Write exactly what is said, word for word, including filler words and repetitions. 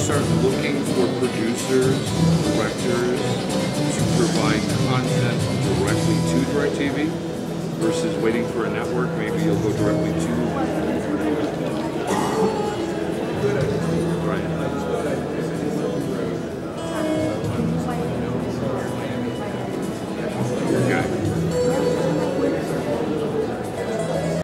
start looking for producers, directors to provide content directly to DirecTV versus waiting for a network. Maybe you'll go directly to